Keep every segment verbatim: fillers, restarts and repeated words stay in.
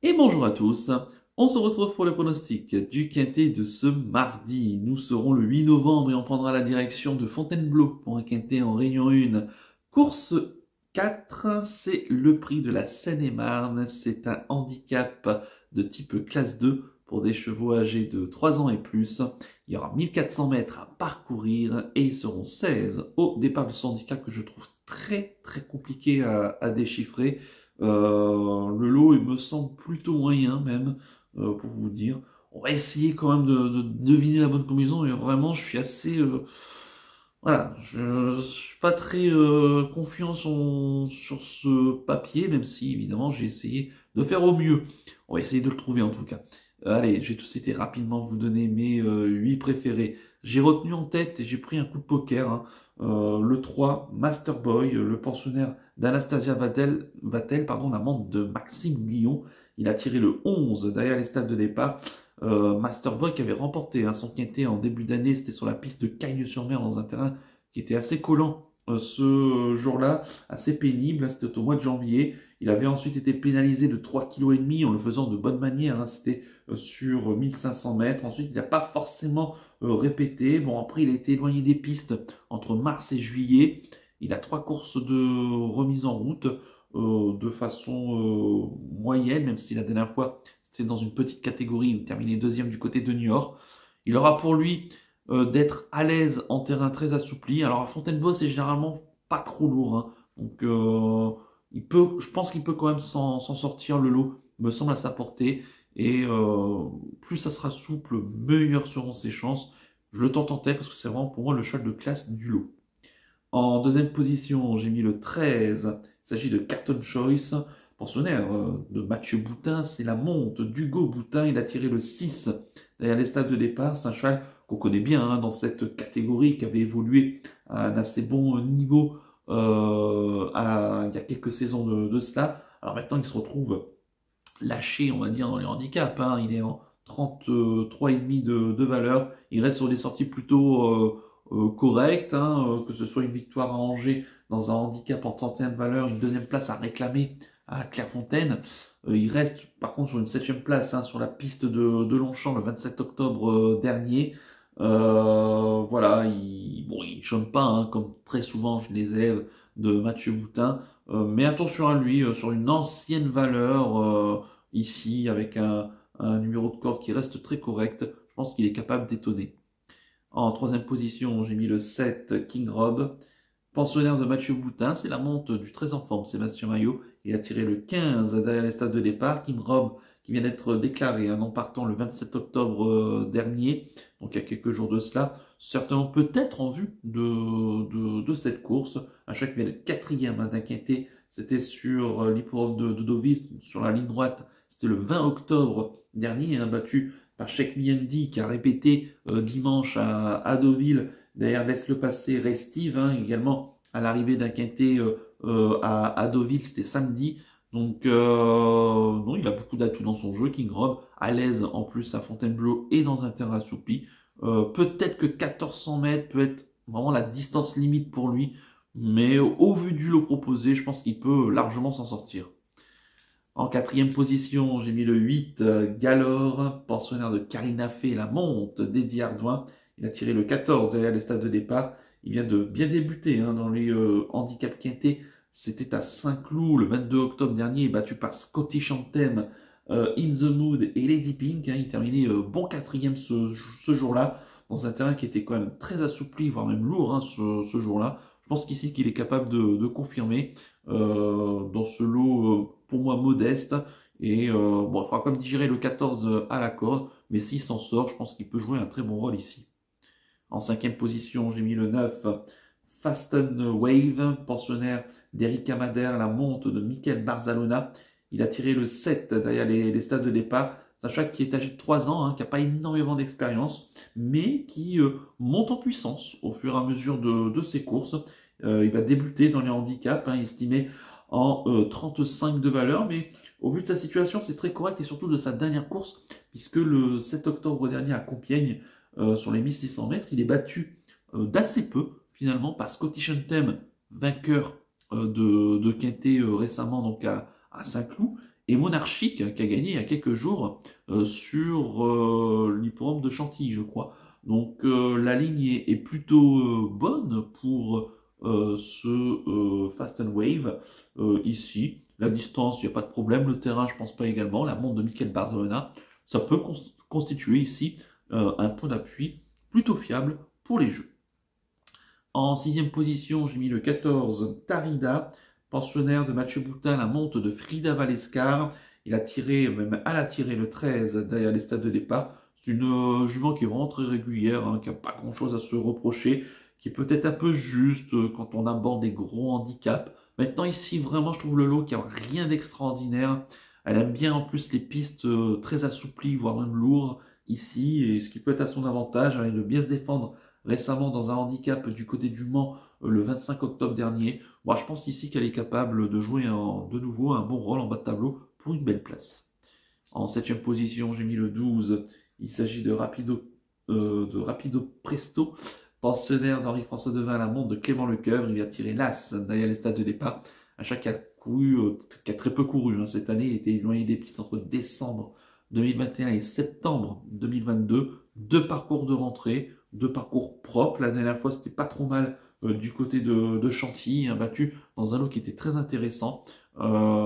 Et bonjour à tous, on se retrouve pour le pronostic du quintet de ce mardi. Nous serons le huit novembre et on prendra la direction de Fontainebleau pour un quintet en Réunion un. Course quatre, c'est le prix de la Seine-et-Marne. C'est un handicap de type classe deux pour des chevaux âgés de trois ans et plus. Il y aura mille quatre cents mètres à parcourir et ils seront seize au départ de ce handicap que je trouve très très compliqué à, à déchiffrer. Euh, le lot, il me semble plutôt moyen même, euh, pour vous dire. On va essayer quand même de, de deviner la bonne combinaison, mais vraiment, je suis assez... euh, voilà, je, je suis pas très euh, confiant sur, sur ce papier, même si, évidemment, j'ai essayé de faire au mieux. On va essayer de le trouver, en tout cas. Euh, allez, je vais tous été rapidement vous donner mes euh, huit préférés. J'ai retenu en tête et j'ai pris un coup de poker, hein, euh, le trois, Master Boy, le pensionnaire d'Anastasia Vatel, Vatel, pardon, l'amante de Maxime Guillon. Il a tiré le onze derrière les stades de départ. Euh, Master Boy qui avait remporté hein, son quintet en début d'année, c'était sur la piste de Cagnes-sur-Mer dans un terrain qui était assez collant euh, ce jour-là, assez pénible, hein, c'était au mois de janvier. Il avait ensuite été pénalisé de trois virgule cinq kilos en le faisant de bonne manière, hein, c'était euh, sur mille cinq cents mètres. Ensuite, il n'a pas forcément euh, répété. Bon, après, il a été éloigné des pistes entre mars et juillet. Il a trois courses de remise en route euh, de façon euh, moyenne, même si la dernière fois, c'était dans une petite catégorie, il terminait deuxième du côté de Niort. Il aura pour lui euh, d'être à l'aise en terrain très assoupli. Alors à Fontainebleau, c'est généralement pas trop lourd, hein. Donc euh, il peut, je pense qu'il peut quand même s'en sortir. Le lot me semble à sa portée. Et euh, plus ça sera souple, meilleures seront ses chances. Je le tente en tête parce que c'est vraiment pour moi le cheval de classe du lot. En deuxième position, j'ai mis le treize. Il s'agit de Carton Choice, pensionnaire de Mathieu Boutin. C'est la monte d'Hugo Boutin. Il a tiré le six derrière les stades de départ. C'est un cheval qu'on connaît bien hein, dans cette catégorie, qui avait évolué à un assez bon niveau euh, à, il y a quelques saisons de, de cela. Alors maintenant, il se retrouve lâché, on va dire, dans les handicaps. Hein. Il est en trente-trois virgule cinq de, de valeur. Il reste sur des sorties plutôt... Euh, Euh, correct, hein, euh, que ce soit une victoire à Angers dans un handicap en trente et un de valeur, une deuxième place à réclamer à Clairefontaine. Euh, il reste par contre sur une septième place hein, sur la piste de, de Longchamp le vingt-sept octobre euh, dernier. Euh, voilà, il bon, il chôme pas, hein, comme très souvent je les élève de Mathieu Boutin. Euh, mais attention à lui, euh, sur une ancienne valeur, euh, ici, avec un, un numéro de corde qui reste très correct, je pense qu'il est capable d'étonner. En troisième position, j'ai mis le sept, King Rob. Pensionnaire de Mathieu Boutin, c'est la monte du très en forme Sébastien Maillot. Il a tiré le quinze derrière les stades de départ. King Rob, qui vient d'être déclaré un an partant le vingt-sept octobre euh, dernier, donc il y a quelques jours de cela. Certainement peut-être en vue de, de, de cette course. Un cheval qui vient d'être quatrième hein, d'un quintet. C'était sur euh, l'hippodrome de, de Deauville, sur la ligne droite. C'était le vingt octobre dernier, hein, battu par Sheikh Miendi qui a répété euh, dimanche à, à Deauville. D'ailleurs, laisse le passer Restive hein, également à l'arrivée d'un quintet euh, euh, à, à Deauville, c'était samedi. Donc, euh, non, il a beaucoup d'atouts dans son jeu. King Rob, à l'aise en plus à Fontainebleau et dans un terrain assoupli. Euh, Peut-être que quatorze cents mètres peut être vraiment la distance limite pour lui. Mais au vu du lot proposé, je pense qu'il peut largement s'en sortir. En quatrième position, j'ai mis le huit, euh, Galore, pensionnaire de Karina Fay, la monte d'Eddie Ardouin. Il a tiré le quatorze derrière les stades de départ. Il vient de bien débuter hein, dans les euh, handicaps quintés. C'était à Saint-Cloud le vingt-deux octobre dernier, battu par Scottish Anthem, euh, In the Mood et Lady Pink. Hein. Il terminait euh, bon quatrième ce, ce jour-là, dans un terrain qui était quand même très assoupli, voire même lourd hein, ce, ce jour-là. Je pense qu'ici qu'il est capable de, de confirmer euh, dans ce lot euh, pour moi modeste. Et euh, bon, il faudra quand même digérer le quatorze à la corde, mais s'il s'en sort, je pense qu'il peut jouer un très bon rôle ici. En cinquième position, j'ai mis le neuf, Fasten Wave, pensionnaire d'Eric Amader, la monte de Michael Barzalona. Il a tiré le sept derrière les, les stades de départ. C'est un cheval qui est âgé de trois ans, hein, qui n'a pas énormément d'expérience, mais qui euh, monte en puissance au fur et à mesure de, de ses courses. Euh, il va débuter dans les handicaps, hein, estimé en euh, trente-cinq de valeur, mais au vu de sa situation, c'est très correct, et surtout de sa dernière course, puisque le sept octobre dernier à Compiègne, euh, sur les mille six cents mètres, il est battu euh, d'assez peu, finalement, par Scottish Anthem, vainqueur euh, de, de quintet euh, récemment donc à, à Saint-Cloud, et Monarchique qui a gagné il y a quelques jours euh, sur euh, l'hippodrome de Chantilly, je crois. Donc euh, la ligne est, est plutôt euh, bonne pour euh, ce euh, Fast and Wave euh, ici. La distance, il n'y a pas de problème. Le terrain, je pense pas également. La montre de Michael Barzalona, ça peut constituer ici euh, un point d'appui plutôt fiable pour les jeux. En sixième position, j'ai mis le quatorze, Tarida, pensionnaire de Mathieu Boutin, la monte de Frida Valescar. Il a tiré, même elle a tiré le treize derrière les stades de départ. C'est une euh, jument qui est vraiment très régulière, hein, qui n'a pas grand chose à se reprocher, qui est peut-être un peu juste euh, quand on aborde des gros handicaps. Maintenant ici, vraiment, je trouve le lot qui n'a rien d'extraordinaire. Elle aime bien en plus les pistes euh, très assouplies, voire même lourdes ici, et ce qui peut être à son avantage, elle de bien se défendre récemment dans un handicap du côté du Mans euh, le vingt-cinq octobre dernier. Moi, je pense ici qu'elle est capable de jouer en, de nouveau un bon rôle en bas de tableau pour une belle place. En septième position, j'ai mis le douze. Il s'agit de Rapido, euh, de Rapido Presto, pensionnaire d'Henri-François Devin à la montre de Clément Lecoeur. Il a tiré l'As derrière les stades de départ. À chaque qui a couru, euh, qui a très peu couru hein, cette année, il était éloigné des pistes entre décembre deux mille vingt et un et septembre deux mille vingt-deux. Deux parcours de rentrée, deux parcours propres. La dernière fois, c'était pas trop mal euh, du côté de, de Chantilly, hein, battu dans un lot qui était très intéressant. Euh,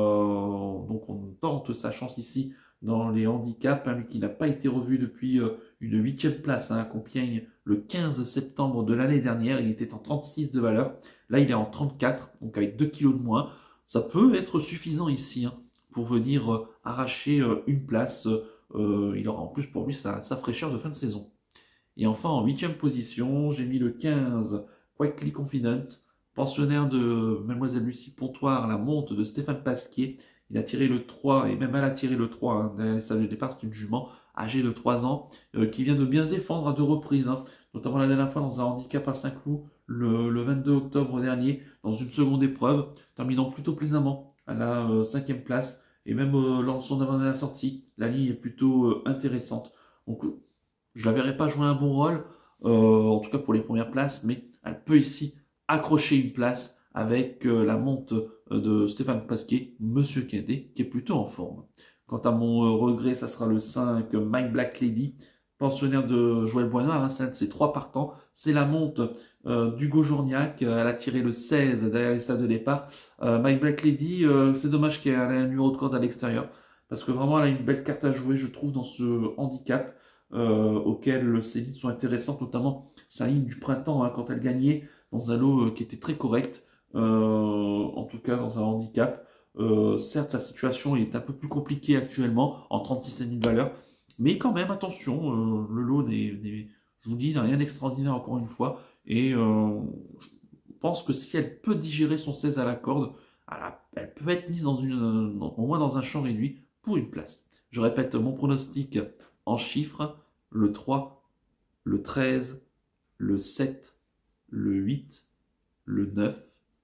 donc on tente sa chance ici dans les handicaps, hein, qui n'a pas été revu depuis euh, une huitième place hein, à Compiègne le quinze septembre de l'année dernière. Il était en trente-six de valeur. Là, il est en trente-quatre, donc avec deux kilos de moins. Ça peut être suffisant ici hein, pour venir euh, arracher euh, une place. Euh, il aura en plus pour lui sa, sa fraîcheur de fin de saison. Et enfin, en huitième position, j'ai mis le quinze, Quickly Confident, pensionnaire de Mademoiselle Lucie Pontoire, la monte de Stéphane Pasquier. Il a tiré le trois, et même elle a tiré le trois, hein, derrière les stades de départ. C'est une jument âgée de trois ans, euh, qui vient de bien se défendre à deux reprises, hein, notamment la dernière fois dans un handicap à Saint-Cloud, le, le vingt-deux octobre dernier, dans une seconde épreuve, terminant plutôt plaisamment à la euh, cinquième place. Et même euh, lors de son avant-dernière sortie, la ligne est plutôt euh, intéressante. Donc, je ne la verrai pas jouer un bon rôle, euh, en tout cas pour les premières places, mais elle peut ici accrocher une place avec euh, la monte euh, de Stéphane Pasquier, Monsieur Cadet, qui est plutôt en forme. Quant à mon euh, regret, ça sera le cinq, My Black Lady, pensionnaire de Joël Boinard, hein, c'est un de ses trois partants. C'est la monte euh, d'Hugo Journiac, elle a tiré le seize derrière les stades de départ. Euh, My Black Lady, euh, c'est dommage qu'elle ait un numéro de corde à l'extérieur, parce que vraiment elle a une belle carte à jouer, je trouve, dans ce handicap. Euh, auxquelles ces lignes sont intéressantes, notamment sa ligne du printemps, hein, quand elle gagnait dans un lot euh, qui était très correct, euh, en tout cas dans un handicap. Euh, certes, sa situation est un peu plus compliquée actuellement, en trente-six mille valeurs, mais quand même, attention, euh, le lot, n'est, n'est, je vous dis, n'a rien d'extraordinaire encore une fois, et euh, je pense que si elle peut digérer son seize à la corde, elle, a, elle peut être mise dans une, au moins dans un champ réduit pour une place. Je répète mon pronostic en chiffres, le trois, le treize, le sept, le huit, le neuf,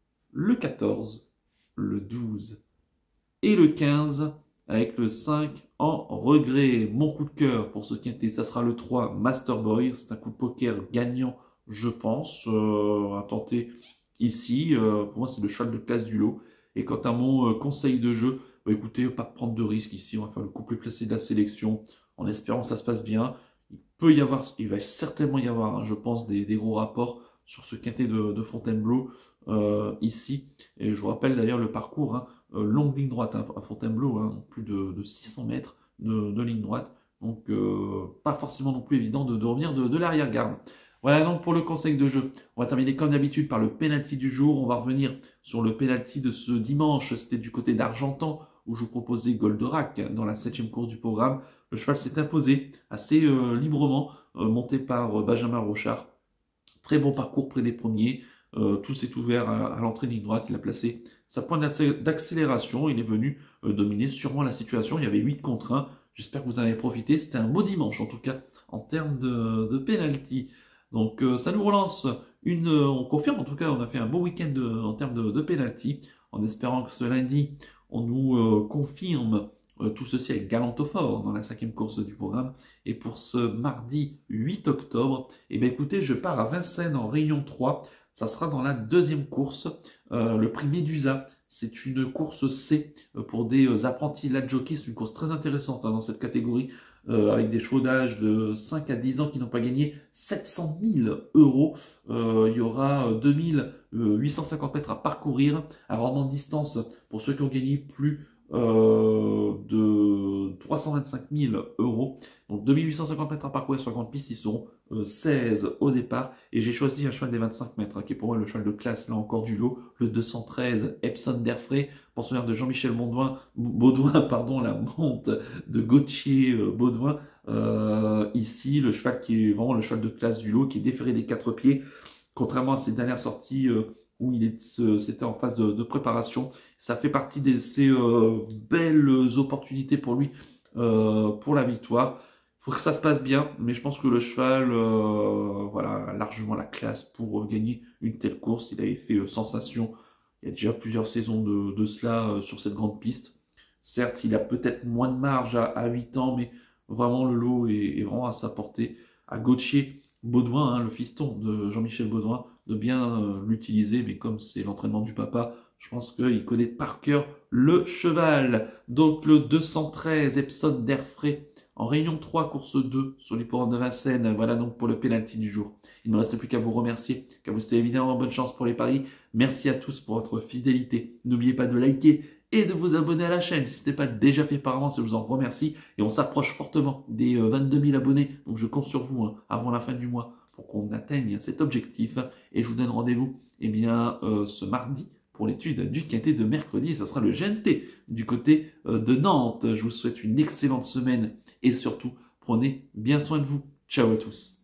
le quatorze, le douze et le quinze, avec le cinq en regret. Mon coup de cœur pour ce quintet, ça sera le trois, Master Boy. C'est un coup de poker gagnant, je pense, euh, à tenter ici. Euh, pour moi, c'est le cheval de classe du lot. Et quant à mon euh, conseil de jeu, bah, écoutez, pas prendre de risques ici. On va faire le couplet placé de la sélection, en espérant que ça se passe bien. Il peut y avoir, il va certainement y avoir, hein, je pense, des, des gros rapports sur ce quintet de, de Fontainebleau euh, ici. Et je vous rappelle d'ailleurs le parcours, hein, euh, longue ligne droite hein, à Fontainebleau, hein, plus de, de six cents mètres de, de ligne droite. Donc euh, pas forcément non plus évident de, de revenir de, de l'arrière-garde. Voilà donc pour le conseil de jeu. On va terminer comme d'habitude par le penalty du jour. On va revenir sur le penalty de ce dimanche. C'était du côté d'Argentan où je vous proposais Goldorak dans la septième course du programme. Le cheval s'est imposé assez euh, librement, euh, monté par euh, Benjamin Rochard. Très bon parcours près des premiers. Euh, tout s'est ouvert à, à l'entrée de ligne droite. Il a placé sa pointe d'accélération. Il est venu euh, dominer sûrement la situation. Il y avait huit contre un. J'espère que vous en avez profité. C'était un beau dimanche en tout cas en termes de, de penalty. Donc euh, ça nous relance une... Euh, on confirme en tout cas, on a fait un beau week-end en termes de, de penalty. En espérant que ce lundi, on nous euh, confirme euh, tout ceci avec Galantophore dans la cinquième course du programme. Et pour ce mardi huit octobre, eh bien écoutez, je pars à Vincennes en Réunion trois. Ça sera dans la deuxième course, euh, le prix Médusa. C'est une course C pour des apprentis lat jockey. C'est une course très intéressante hein, dans cette catégorie, euh, avec des chevaux d'âge de cinq à dix ans qui n'ont pas gagné sept cent mille euros. Euh, il y aura deux mille huit cent cinquante mètres à parcourir. Un rendement de distance pour ceux qui ont gagné plus euh, de trois cent vingt-cinq mille euros. Donc deux mille huit cent cinquante mètres à parcourir sur la grande piste, ils seront euh, seize au départ. Et j'ai choisi un cheval des vingt-cinq mètres, hein, qui est pour moi le cheval de classe, là encore du lot, le deux cent treize Epson d'Airfray, pensionnaire de Jean-Michel Baudouin, Baudouin, pardon, la monte de Gauthier euh, Baudouin. Euh, ici, le cheval qui est vraiment le cheval de classe du lot, qui est déféré des quatre pieds, contrairement à ses dernières sorties euh, où il c'était en phase de, de préparation. Ça fait partie de ces euh, belles opportunités pour lui euh, pour la victoire. Il faut que ça se passe bien, mais je pense que le cheval euh, voilà, a largement la classe pour euh, gagner une telle course. Il avait fait euh, sensation il y a déjà plusieurs saisons de, de cela euh, sur cette grande piste. Certes, il a peut-être moins de marge à, à huit ans, mais vraiment le lot est, est vraiment à sa portée. À Gauthier Baudouin, hein, le fiston de Jean-Michel Baudouin, de bien euh, l'utiliser, mais comme c'est l'entraînement du papa, je pense qu'il connaît par cœur le cheval. Donc le deux cent treize Epson d'Airfray en Réunion trois, course deux sur l'hippodrome de Vincennes. Voilà donc pour le pénalty du jour. Il ne me reste plus qu'à vous remercier, qu'à vous souhaiter évidemment bonne chance pour les paris. Merci à tous pour votre fidélité. N'oubliez pas de liker et de vous abonner à la chaîne si ce n'est pas déjà fait par avance, je vous en remercie. Et on s'approche fortement des vingt-deux mille abonnés, donc je compte sur vous hein, avant la fin du mois pour qu'on atteigne cet objectif. Et je vous donne rendez-vous eh bien, euh, ce mardi pour l'étude du quintet de mercredi. Et ça sera le G N T du côté euh, de Nantes. Je vous souhaite une excellente semaine et surtout, prenez bien soin de vous. Ciao à tous.